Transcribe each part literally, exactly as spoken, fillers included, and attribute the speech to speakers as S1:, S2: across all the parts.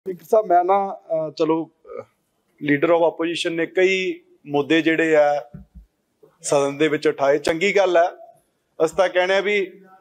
S1: Speaker साहब मैं ना चलो लीडर ऑफ ओपोजिशन ने कई मुद्दे जिहड़े आ सदन दे विच उठाए, चंगी गल है। अस तां कहने भी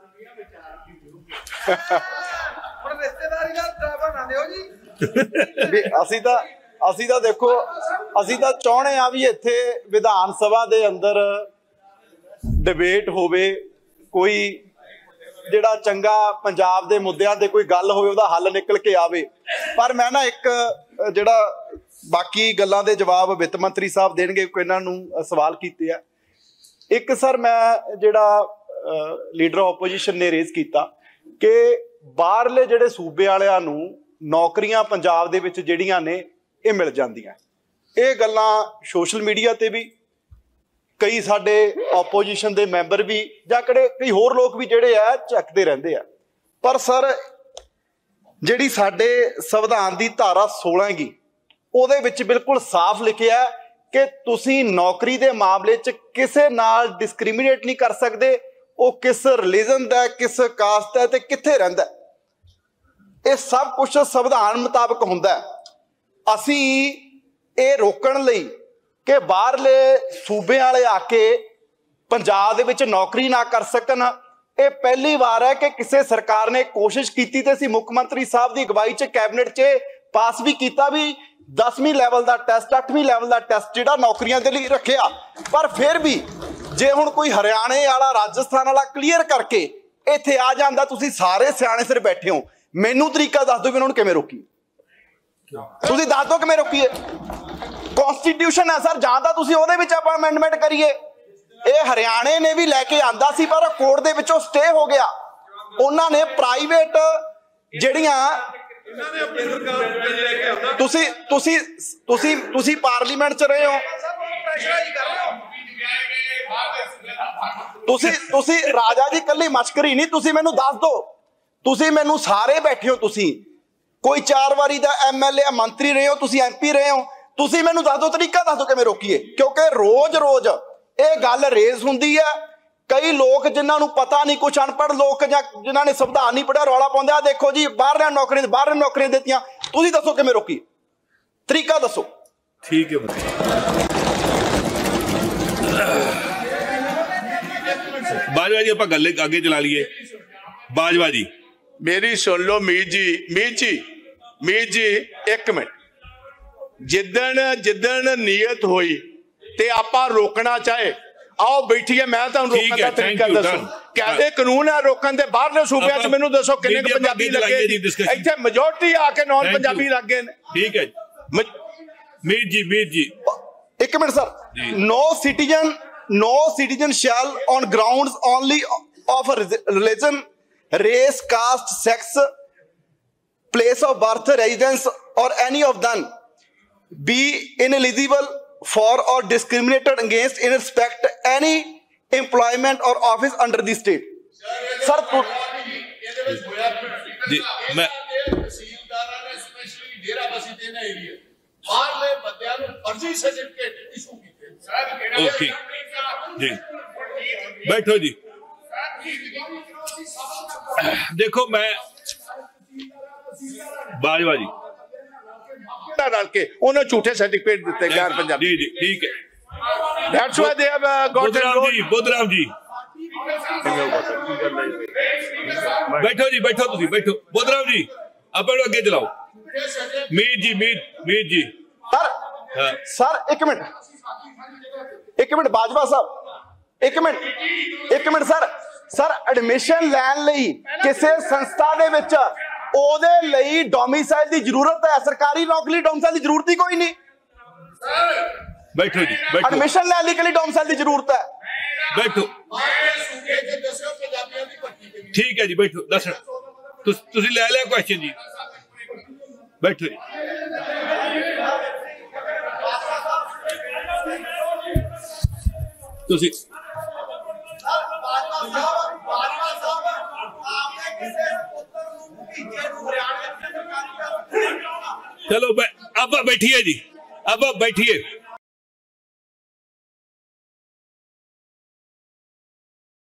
S1: असीं तां असीं तां देखो असीं तां चाहुंदे आ भी इत्थे विधान सभा दे अंदर डिबेट होवे, कोई जिहड़ा चंगा पंजाब दे मुद्दिआं ते कोई गल होवे उहदा हल निकल के आवे। पर मैं ना एक जिहड़ा बाकी गल्लां दे जवाब वित्त मंत्री साहब देणगे, कोई इन्हां नूं सवाल कीते आ। एक सर मैं जिहड़ा लीडर ओपोजिशन ने रेज कीता कि बाहरले जिहड़े सूबे वालिआं नूं नौकरियां पंजाब दे विच जिहड़ियां ने इह मिल जांदियां। इह गल्लां सोशल मीडिया ते भी कई साडे ओपोजिशन दे मैंबर भी जां कड़े कई होर लोग भी जिहड़े आ झकदे रहिंदे आ। पर सर जिहड़ी साडे संविधान दी धारा सोलह गी ਉਹਦੇ ਵਿੱਚ बिल्कुल साफ लिखिआ कि तुसीं नौकरी के मामले च किसे नाल डिस्क्रिमिनेट नहीं कर सकते, वो किस रिलीजन का किस कास्ट है ते कित्थे रहिंदा, ये सब कुछ संविधान मुताबिक हुंदा है। असीं ये रोकण लई कि बाहरले सूबे वाले आके पंजाब दे विच नौकरी ना कर सकन, ये पहली बार है कि किसी सरकार ने कोशिश की ते असीं मुख मंत्री साहब की अगवाई च कैबिनेट च पास भी किया भी दसवीं लैवल का टैसट अठवीं लैवल का टैसट जिहड़ा नौकरियां दे लई रखिआ। पर फिर भी जे हुण कोई हरियाणे वाला राजस्थान वाला क्लीयर करके इत्थे आ जांदा, तुसीं सारे सियाणे सिर बैठे हो, मैनूं तरीका दस दो भी उन्होंने किवें रोकी, तुसीं दस दो किवें रोकीए। कॉन्स्टिट्यूशन है सर, जां तां तुसीं उहदे विच आपां अमेंडमेंट करिए। ये हरियाणे ने भी लैके आंदा सी पर कोर्ट दे विचों स्टे हो गया। उन्होंने प्राइवेट जिहड़ियां तुसी तुसी तुसी तुसी पार्लीमेंट च रहे हो, तुसी तुसी राजा जी कल्ली मश्करी नहीं, तुसी मैनू दस दो, तुसी मैनू सारे बैठे हो, तुसी कोई चार वारी दा एम एल ए मंत्री रहे हो, तुसी एम पी रहे हो, तुसी मैनू दस दो तरीका दस दो किवें रोकीए। क्योंकि रोज रोज ये गल रेज हुंदी है। कई लोग जिन्होंने पता नहीं, कुछ अनपढ़ लोग जिन्होंने संविधान नहीं पढ़िया रौला पाउंदे आ, देखो जी बाहर नौकरियां बाहर नौकरियां देतियां, तुसीं दसो किवें रोकी, तरीका दसो।
S2: ठीक है बाजवा जी, आप गल आगे चला लीए। बाजवा जी
S3: मेरी सुन लो मीर जी, मीर जी मीर जी एक मिनट, जिदन जिदन नीयत हुई ते आपां रोकना चाहे आओ बैठिए, मैं तुहानूं रोकण दा तरीका दसो। कहते कानून है रोकण दे, बाहरले सूबे च मैनूं दसो किन्ने पंजाबी लगे, इत्थे मेजोरिटी आके नॉन पंजाबी लग गए ने। ठीक है
S2: मीर जी, मीर जी
S1: एक minute sir. No citizen no citizen shall on grounds only of religion, race, caste, sex, place of birth, residence और any of them be ineligible for or discriminated against in respect any employment or office under the state. Sir,
S2: मैं okay जी, बैठो जी। देखो मैं बाजवा जी
S3: डाल के उन्हें झूठे सर्टिफिकेट दिते गैर पंजाबी।
S2: जी जी ठीक है।
S3: That's why they have got
S2: Budhram जी, बुद्धराम जी बैठो जी, बैठो तुसी बैठो। बुद्धराम जी आप अगे चलाओ। मीर जी, मीर मीर जी
S1: सर हाँ। सर एक मिनट एक मिनट बाजवा साहब एक मिनट एक मिनट सर सर एडमिशन लैन लई किसी संस्था दे विच ओदे लई डोमिसाइल दी जरूरत है, सरकारी नौकरी डोमिसाइल दी जरूरत ही कोई नहीं।
S2: बैठो जी, बैठो।
S1: एडमिशन लैने के लिए डोमिसाइल दी जरूरत है,
S2: बैठो। ठीक है जी, बैठो। दस तुसी ले लिया क्वेश्चन जी, बैठो जी। तुसी चलो अब बैठिए जी, अब बैठिए।